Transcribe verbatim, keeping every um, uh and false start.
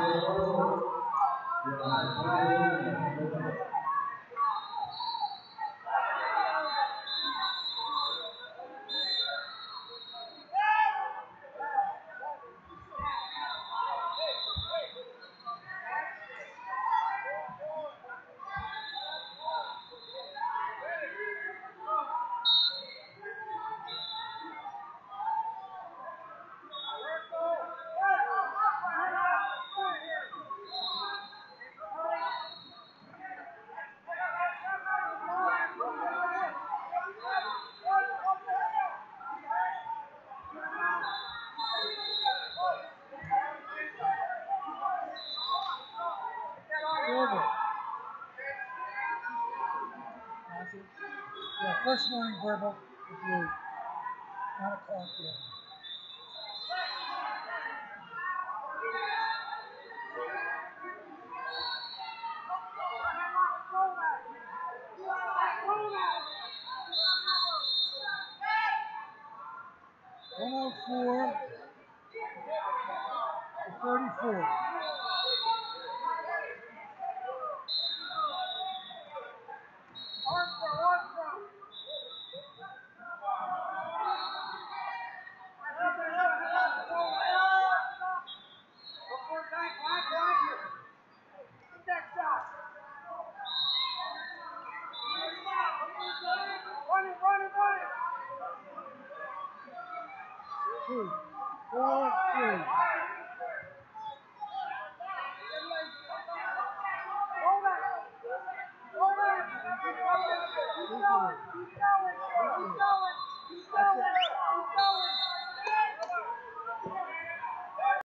Yeah, first morning verbal with you. Not a clock yet. one oh four to thirty-four. Two, four, three. Keep going. Keep going. Keep going. Keep going.